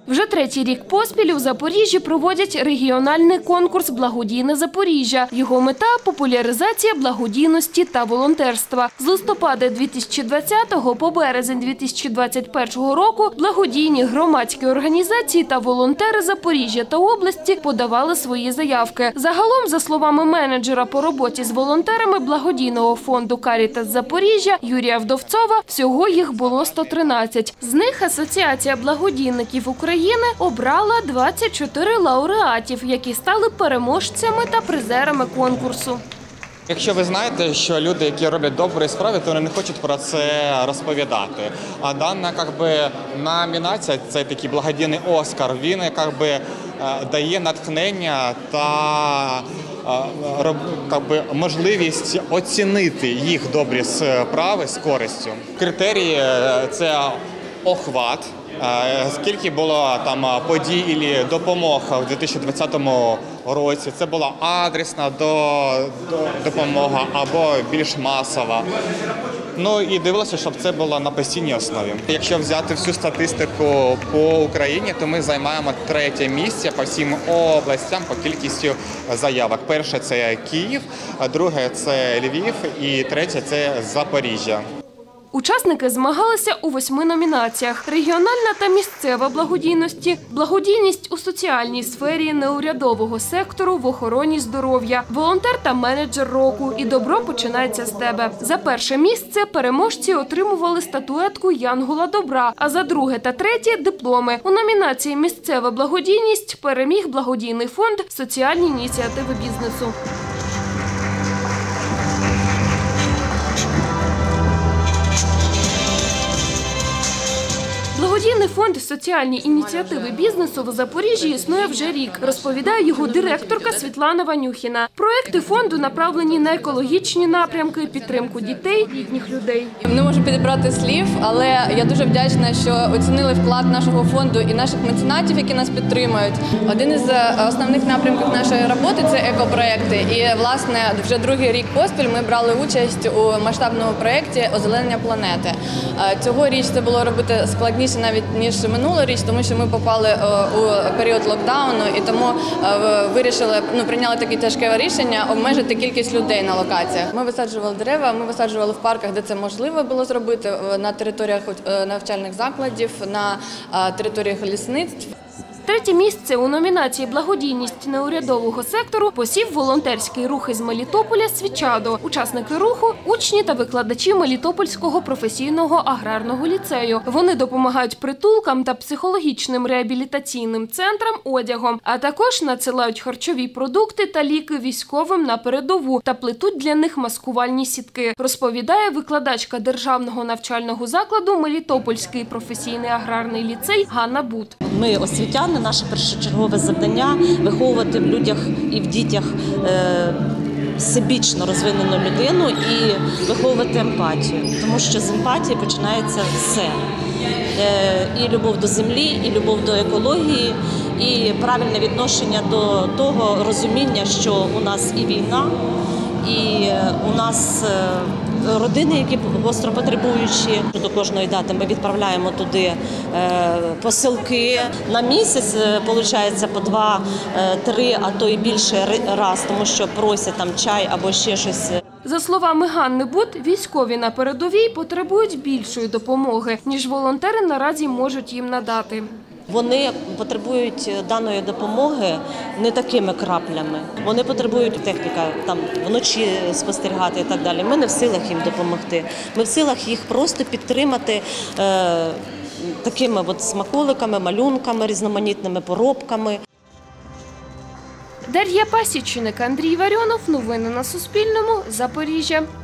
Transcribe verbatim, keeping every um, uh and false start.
Вже третій рік поспіль у Запоріжжі проводять регіональний конкурс «Благодійне Запоріжжя». Його мета – популяризація благодійності та волонтерства. З листопада дві тисячі двадцятого по березень дві тисячі двадцять першого року благодійні громадські організації та волонтери Запоріжжя та області подавали свої заявки. Загалом, за словами менеджера по роботі з волонтерами благодійного фонду «Карітас Запоріжжя» Юрія Вдовцова, всього їх було сто тринадцять. З них Асоціація благодійників України обрала двадцять чотири лауреатів, які стали переможцями та призерами конкурсу. Якщо ви знаєте, що люди, які роблять добрі справи, то вони не хочуть про це розповідати. А дана як би, номінація, це такий благодійний Оскар, він як би, дає натхнення та як би, можливість оцінити їх добрі справи з користю. Критерії – це охват. Скільки було там подій і допомог у дві тисячі двадцятому році, це була адресна допомога або більш масова. Ну і дивилося, щоб це було на постійній основі. Якщо взяти всю статистику по Україні, то ми займаємо третє місце по всім областям по кількістю заявок. Перше – це Київ, друге – це Львів і третє – це Запоріжжя. Учасники змагалися у восьми номінаціях: регіональна та місцева благодійності, благодійність у соціальній сфері, неурядового сектору, в охороні здоров'я, волонтер та менеджер року і добро починається з тебе. За перше місце переможці отримували статуетку Янгола добра, а за друге та третє – дипломи. У номінації «Місцева благодійність» переміг благодійний фонд «Соціальні ініціативи бізнесу». Благодійний фонд «Соціальні ініціативи бізнесу» в Запоріжжі існує вже рік, розповідає його директорка Світлана Ванюхіна. Проекти фонду направлені на екологічні напрямки, підтримку дітей, літніх людей. Не можу підібрати слів, але я дуже вдячна, що оцінили вклад нашого фонду і наших меценатів, які нас підтримують. Один із основних напрямків нашої роботи – це екопроекти. І, власне, вже другий рік поспіль ми брали участь у масштабному проєкті «Озеленення планети». Цьогоріч це було робити складніше навіть ніж минулоріч, тому що ми попали у період локдауну і тому вирішили, ну, прийняли таке тяжке рішення обмежити кількість людей на локаціях. Ми висаджували дерева, ми висаджували в парках, де це можливо було зробити, на територіях навчальних закладів, на територіях лісництв. Третє місце у номінації «Благодійність неурядового сектору» посів волонтерський рух із Мелітополя «Свічадо». Учасники руху – учні та викладачі Мелітопольського професійного аграрного ліцею. Вони допомагають притулкам та психологічним реабілітаційним центрам одягом, а також надсилають харчові продукти та ліки військовим на передову та плетуть для них маскувальні сітки, розповідає викладачка державного навчального закладу Мелітопольський професійний аграрний ліцей Ганна Бут. Ми освітяни. Наше першочергове завдання – виховувати в людях і в дітях е, всебічно розвинену людину і виховувати емпатію. Тому що з емпатії починається все. Е, і любов до землі, і любов до екології, і правильне відношення до того розуміння, що у нас і війна, і у нас родини, які гостро потребуючі. До кожної дати ми відправляємо туди посилки. На місяць, виходить, по два-три, а то і більше раз, тому що просять там чай або ще щось. За словами Ганни Бут, військові на передовій потребують більшої допомоги, ніж волонтери наразі можуть їм надати. Вони потребують даної допомоги не такими краплями. Вони потребують техніка, там вночі спостерігати і так далі. Ми не в силах їм допомогти. Ми в силах їх просто підтримати е, такими от смаколиками, малюнками, різноманітними поробками. Дар'я Пасічник, Андрій Варіонов. Новини на Суспільному. Запоріжжя.